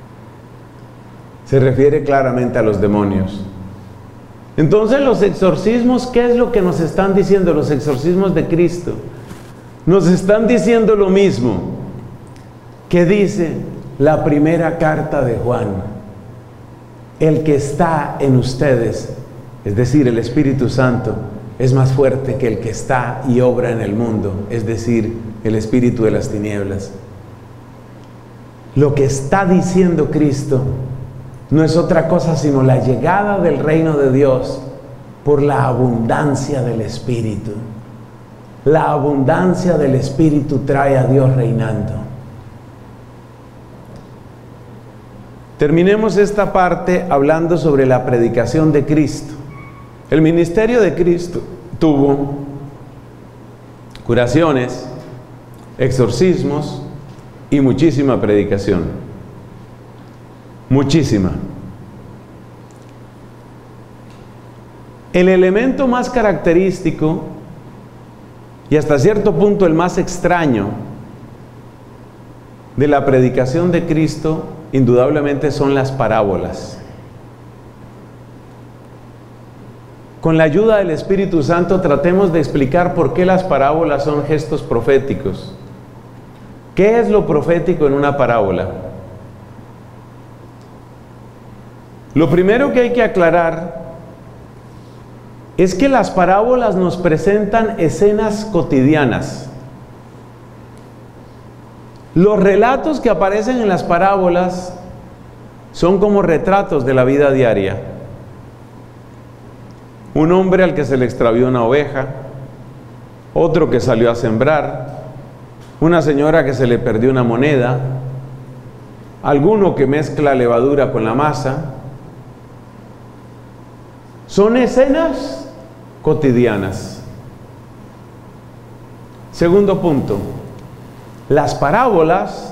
Se refiere claramente a los demonios. Entonces, los exorcismos, ¿qué es lo que nos están diciendo? Los exorcismos de Cristo nos están diciendo lo mismo que dice la primera carta de Juan: el que está en ustedes, es decir, el Espíritu Santo, es más fuerte que el que está y obra en el mundo, es decir, el espíritu de las tinieblas. Lo que está diciendo Cristo no es otra cosa sino la llegada del reino de Dios por la abundancia del Espíritu. La abundancia del Espíritu trae a Dios reinando. Terminemos esta parte hablando sobre la predicación de Cristo. El ministerio de Cristo tuvo curaciones, exorcismos y muchísima predicación. Muchísima. El elemento más característico y hasta cierto punto el más extraño de la predicación de Cristo, indudablemente, son las parábolas. Con la ayuda del Espíritu Santo tratemos de explicar por qué las parábolas son gestos proféticos. ¿Qué es lo profético en una parábola? Lo primero que hay que aclarar es que las parábolas nos presentan escenas cotidianas. Los relatos que aparecen en las parábolas son como retratos de la vida diaria. Un hombre al que se le extravió una oveja, otro que salió a sembrar, una señora que se le perdió una moneda, alguno que mezcla levadura con la masa. Son escenas cotidianas. Segundo punto, las parábolas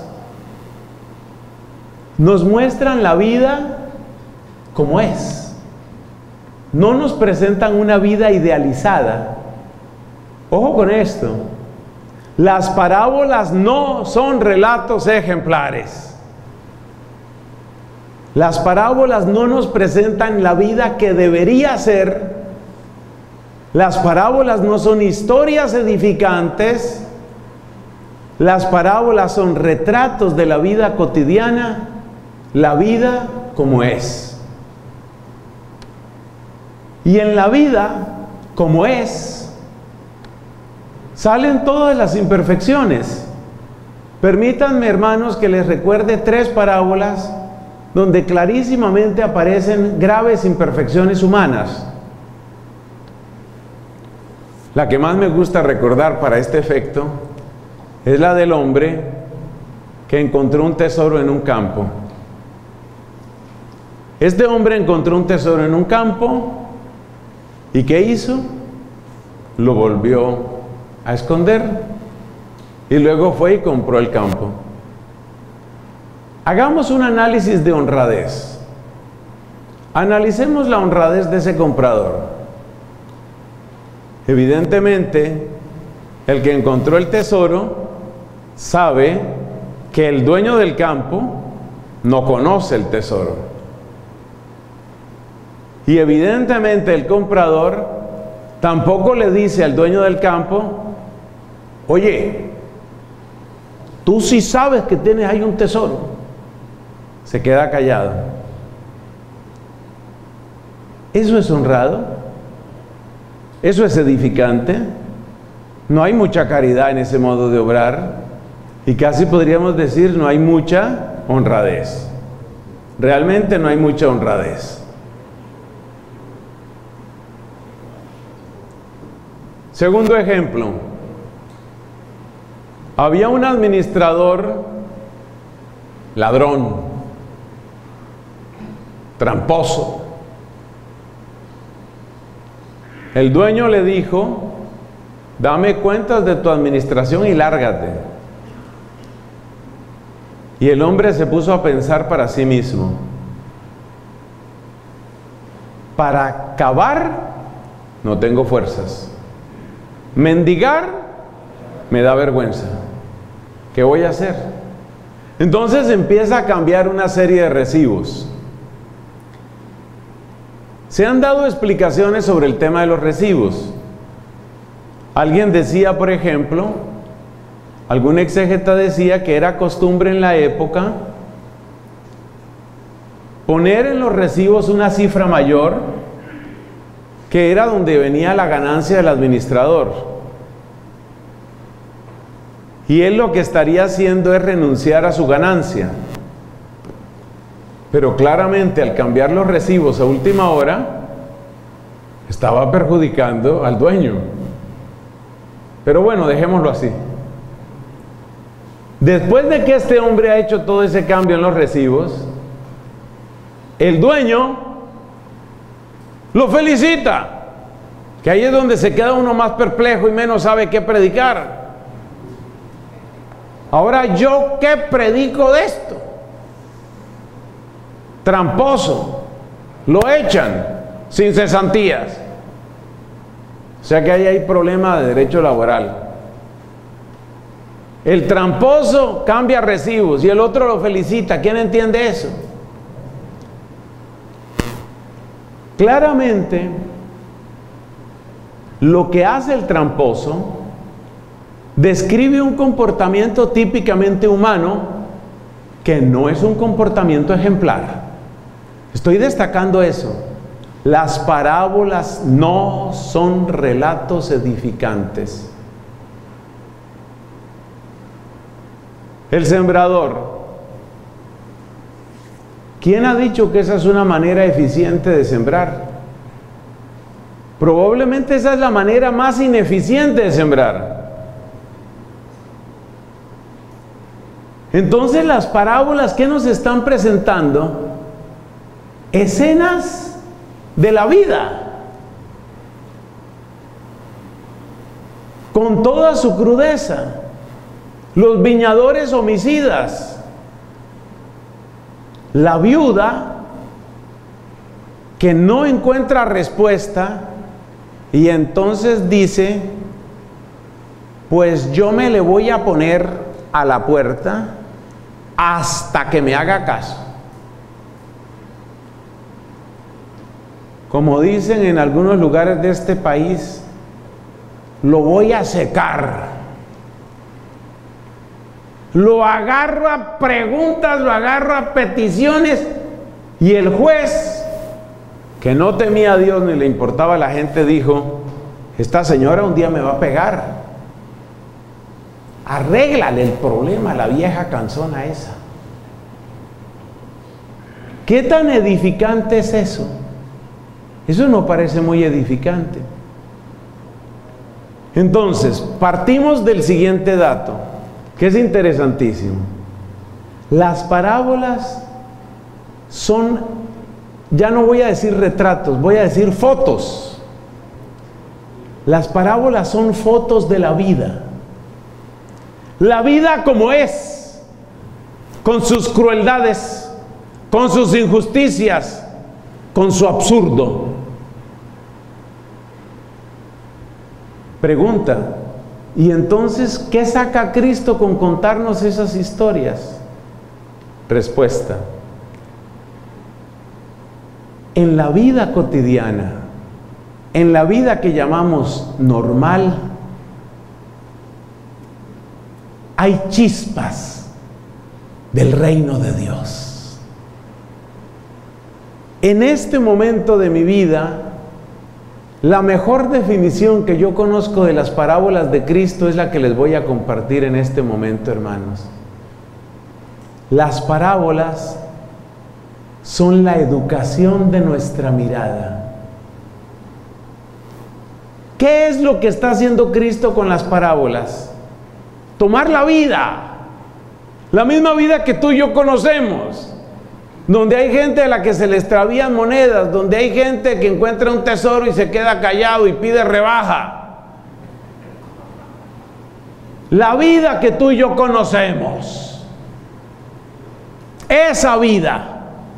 nos muestran la vida como es. No nos presentan una vida idealizada. Ojo con esto. Las parábolas no son relatos ejemplares. Las parábolas no nos presentan la vida que debería ser. Las parábolas no son historias edificantes. Las parábolas son retratos de la vida cotidiana, la vida como es. Y en la vida como es, salen todas las imperfecciones. Permítanme, hermanos, que les recuerde tres parábolas donde clarísimamente aparecen graves imperfecciones humanas. La que más me gusta recordar para este efecto es la del hombre que encontró un tesoro en un campo. Este hombre encontró un tesoro en un campo y ¿qué hizo? Lo volvió a esconder y luego fue y compró el campo. Hagamos un análisis de honradez. Analicemos la honradez de ese comprador. Evidentemente, el que encontró el tesoro sabe que el dueño del campo no conoce el tesoro. Y evidentemente el comprador tampoco le dice al dueño del campo: oye, tú sí sabes que tienes ahí un tesoro. Se queda callado. ¿Eso es honrado? ¿Eso es edificante? No hay mucha caridad en ese modo de obrar, y casi podríamos decir no hay mucha honradez. Realmente no hay mucha honradez. Segundo ejemplo, había un administrador ladrón, tramposo, El dueño le dijo: dame cuentas de tu administración y lárgate. Y el hombre se puso a pensar para sí mismo: para cavar no tengo fuerzas, mendigar me da vergüenza, ¿qué voy a hacer? Entonces empieza a cambiar una serie de recibos. Se han dado explicaciones sobre el tema de los recibos. Alguien decía, por ejemplo, algún exégeta decía que era costumbre en la época poner en los recibos una cifra mayor, que era donde venía la ganancia del administrador. Y él lo que estaría haciendo es renunciar a su ganancia. Pero claramente al cambiar los recibos a última hora, estaba perjudicando al dueño. Pero bueno, dejémoslo así. Después de que este hombre ha hecho todo ese cambio en los recibos, el dueño lo felicita, que ahí es donde se queda uno más perplejo y menos sabe qué predicar. Ahora, ¿yo qué predico de esto? Tramposo, lo echan sin cesantías. O sea que ahí hay problema de derecho laboral. El tramposo cambia recibos y el otro lo felicita. ¿Quién entiende eso? Claramente, lo que hace el tramposo describe un comportamiento típicamente humano que no es un comportamiento ejemplar. Estoy destacando eso. Las parábolas no son relatos edificantes. El sembrador. ¿Quién ha dicho que esa es una manera eficiente de sembrar? Probablemente esa es la manera más ineficiente de sembrar. Entonces las parábolas que nos están presentando, escenas de la vida, con toda su crudeza. Los viñadores homicidas, la viuda que no encuentra respuesta y entonces dice: pues yo me le voy a poner a la puerta hasta que me haga caso. Como dicen en algunos lugares de este país, lo voy a secar. Lo agarro a preguntas, lo agarro a peticiones, y el juez, que no temía a Dios ni le importaba a la gente, dijo: esta señora un día me va a pegar. Arréglale el problema a la vieja canzona esa. ¿Qué tan edificante es eso? Eso no parece muy edificante. Entonces, partimos del siguiente dato, que es interesantísimo. Las parábolas son, ya no voy a decir retratos, voy a decir fotos. Las parábolas son fotos de la vida. La vida como es, con sus crueldades, con sus injusticias, con su absurdo. Pregunta: ¿y entonces qué saca Cristo con contarnos esas historias? Respuesta: en la vida cotidiana, en la vida que llamamos normal, hay chispas del reino de Dios. En este momento de mi vida, la mejor definición que yo conozco de las parábolas de Cristo es la que les voy a compartir en este momento, hermanos. Las parábolas son la educación de nuestra mirada. ¿Qué es lo que está haciendo Cristo con las parábolas? Tomar la vida, la misma vida que tú y yo conocemos, donde hay gente a la que se le extravían monedas, donde hay gente que encuentra un tesoro y se queda callado y pide rebaja. La vida que tú y yo conocemos, esa vida.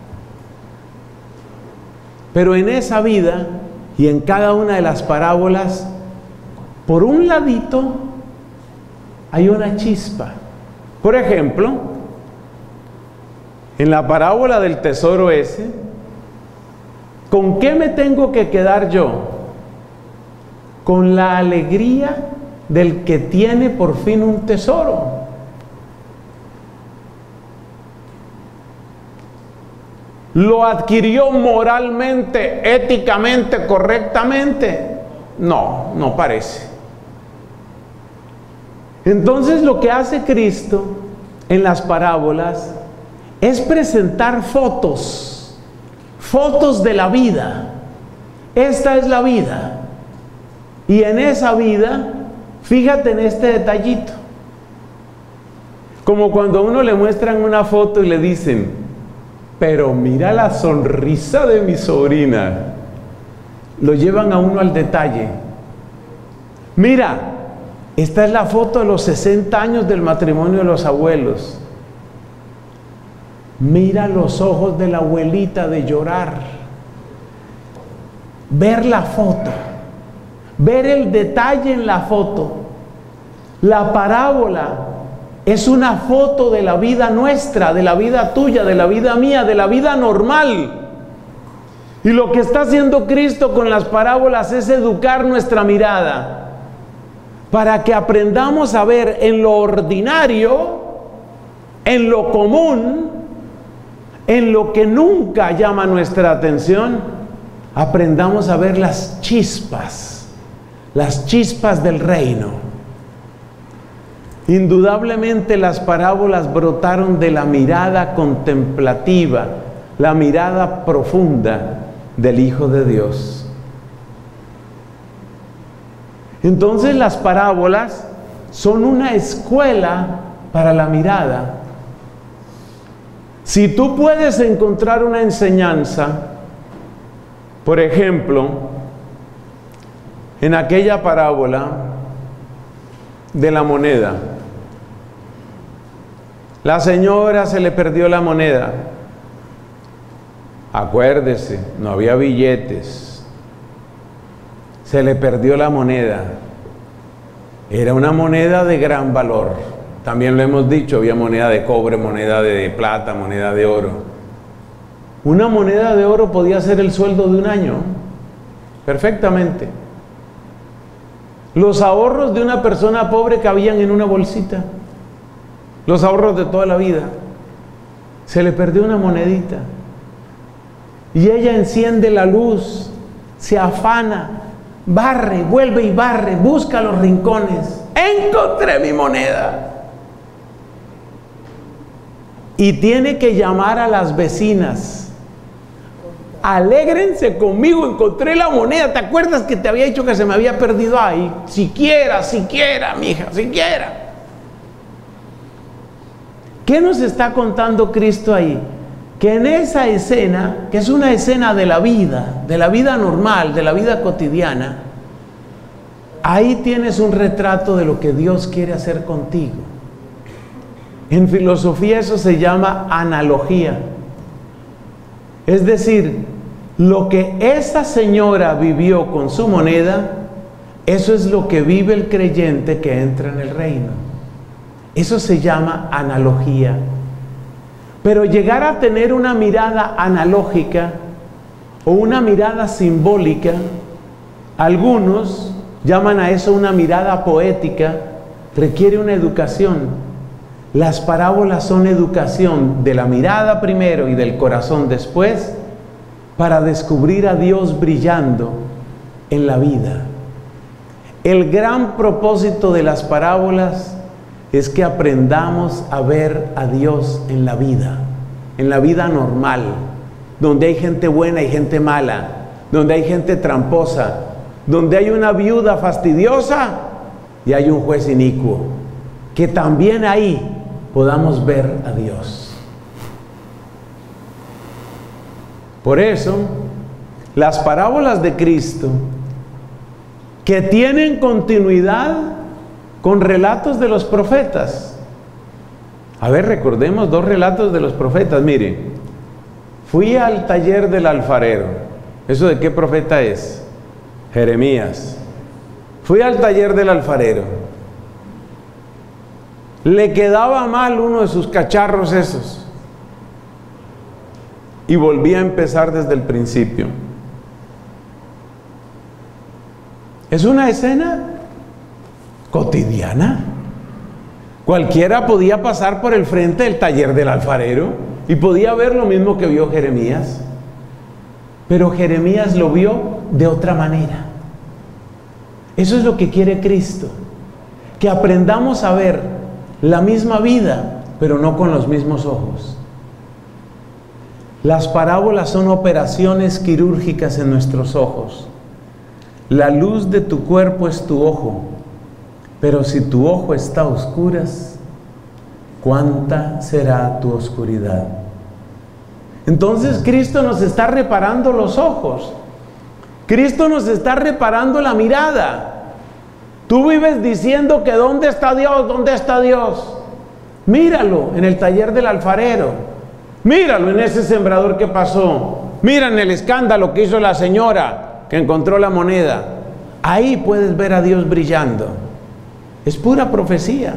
Pero en esa vida y en cada una de las parábolas, por un ladito hay una chispa. Por ejemplo, en la parábola del tesoro ese, ¿con qué me tengo que quedar yo? Con la alegría del que tiene por fin un tesoro. ¿Lo adquirió moralmente, éticamente, correctamente? No, no parece. Entonces lo que hace Cristo en las parábolas es presentar fotos, fotos de la vida. Esta es la vida. Y en esa vida, fíjate en este detallito. Como cuando a uno le muestran una foto y le dicen, pero mira la sonrisa de mi sobrina. Lo llevan a uno al detalle. Mira, esta es la foto de los sesenta años del matrimonio de los abuelos. Mira los ojos de la abuelita de llorar. Ver la foto, ver el detalle en la foto. La parábola es una foto de la vida nuestra, de la vida tuya, de la vida mía, de la vida normal. Y lo que está haciendo Cristo con las parábolas es educar nuestra mirada para que aprendamos a ver en lo ordinario, en lo común, en lo que nunca llama nuestra atención, aprendamos a ver las chispas, las chispas del reino. Indudablemente las parábolas brotaron de la mirada contemplativa, la mirada profunda del Hijo de Dios. Entonces las parábolas son una escuela para la mirada. Si tú puedes encontrar una enseñanza, por ejemplo, en aquella parábola de la moneda, la señora se le perdió la moneda. Acuérdese, no había billetes. Se le perdió la moneda. Era una moneda de gran valor. También lo hemos dicho, había moneda de cobre, moneda de plata, moneda de oro. Una moneda de oro podía ser el sueldo de un año, perfectamente. Los ahorros de una persona pobre cabían en una bolsita. Los ahorros de toda la vida. Se le perdió una monedita. Y ella enciende la luz, se afana, barre, vuelve y barre, busca los rincones. Encontré mi moneda. Y tiene que llamar a las vecinas. Alégrense conmigo, encontré la moneda. ¿Te acuerdas que te había dicho que se me había perdido ahí? Siquiera, siquiera, mija, siquiera. ¿Qué nos está contando Cristo ahí? Que en esa escena, que es una escena de la vida, de la vida normal, de la vida cotidiana, ahí tienes un retrato de lo que Dios quiere hacer contigo. En filosofía eso se llama analogía. Es decir, lo que esa señora vivió con su moneda, eso es lo que vive el creyente que entra en el reino. Eso se llama analogía. Pero llegar a tener una mirada analógica o una mirada simbólica, algunos llaman a eso una mirada poética, requiere una educación. Las parábolas son educación de la mirada primero y del corazón después, para descubrir a Dios brillando en la vida. El gran propósito de las parábolas es que aprendamos a ver a Dios en la vida, en la vida normal, donde hay gente buena y gente mala, donde hay gente tramposa, donde hay una viuda fastidiosa y hay un juez inicuo, que también ahí podamos ver a Dios. Por eso, las parábolas de Cristo, que tienen continuidad con relatos de los profetas. A ver, recordemos dos relatos de los profetas. Mire, fui al taller del alfarero. ¿Eso de qué profeta es? Jeremías. Fui al taller del alfarero. Le quedaba mal uno de sus cacharros esos. Y volví a empezar desde el principio. Es una escena cotidiana. Cualquiera podía pasar por el frente del taller del alfarero y podía ver lo mismo que vio Jeremías. Pero Jeremías lo vio de otra manera. Eso es lo que quiere Cristo. Que aprendamos a ver la misma vida, pero no con los mismos ojos. Las parábolas son operaciones quirúrgicas en nuestros ojos. La luz de tu cuerpo es tu ojo, pero si tu ojo está a oscuras, ¿cuánta será tu oscuridad? Entonces Cristo nos está reparando los ojos. Cristo nos está reparando la mirada. Tú vives diciendo que ¿dónde está Dios? ¿Dónde está Dios? Míralo en el taller del alfarero. Míralo en ese sembrador que pasó. Mira en el escándalo que hizo la señora que encontró la moneda. Ahí puedes ver a Dios brillando. Es pura profecía.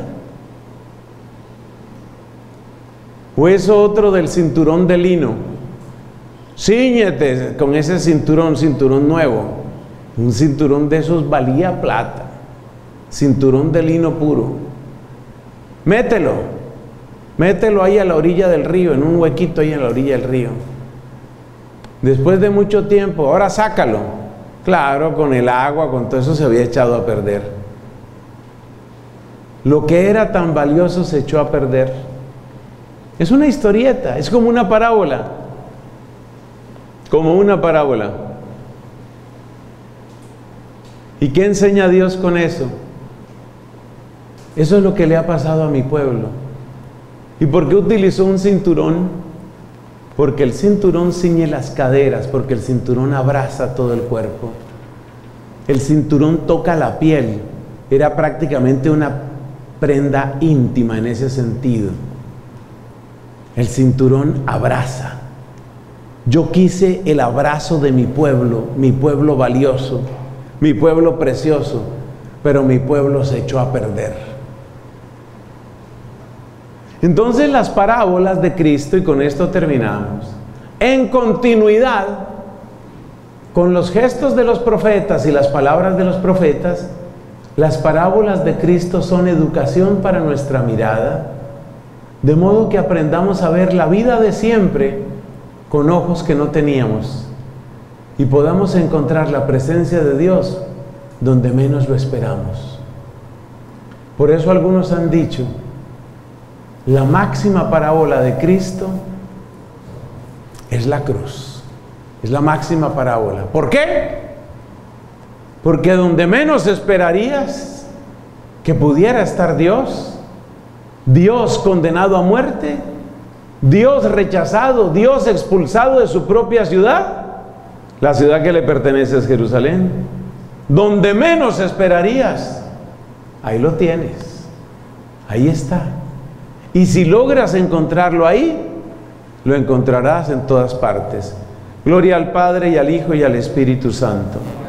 O eso otro del cinturón de lino. Cíñete con ese cinturón, cinturón nuevo. Un cinturón de esos valía plata. Cinturón de lino puro. Mételo. Mételo ahí a la orilla del río, en un huequito ahí en la orilla del río. Después de mucho tiempo, ahora sácalo. Claro, con el agua, con todo eso se había echado a perder. Lo que era tan valioso se echó a perder. Es una historieta, es como una parábola. Como una parábola. ¿Y qué enseña Dios con eso? Eso es lo que le ha pasado a mi pueblo. ¿Y por qué utilizó un cinturón? Porque el cinturón ciñe las caderas, porque el cinturón abraza todo el cuerpo. El cinturón toca la piel. Era prácticamente una prenda íntima en ese sentido. El cinturón abraza. Yo quise el abrazo de mi pueblo, mi pueblo valioso, mi pueblo precioso, pero mi pueblo se echó a perder. Entonces las parábolas de Cristo, y con esto terminamos, en continuidad con los gestos de los profetas y las palabras de los profetas, las parábolas de Cristo son educación para nuestra mirada, de modo que aprendamos a ver la vida de siempre con ojos que no teníamos y podamos encontrar la presencia de Dios donde menos lo esperamos. Por eso algunos han dicho, la máxima parábola de Cristo es la cruz. Es la máxima parábola. ¿Por qué? Porque donde menos esperarías que pudiera estar Dios, Dios condenado a muerte, Dios rechazado, Dios expulsado de su propia ciudad, la ciudad que le pertenece es Jerusalén. Donde menos esperarías, ahí lo tienes. Ahí está. Y si logras encontrarlo ahí, lo encontrarás en todas partes. Gloria al Padre y al Hijo y al Espíritu Santo.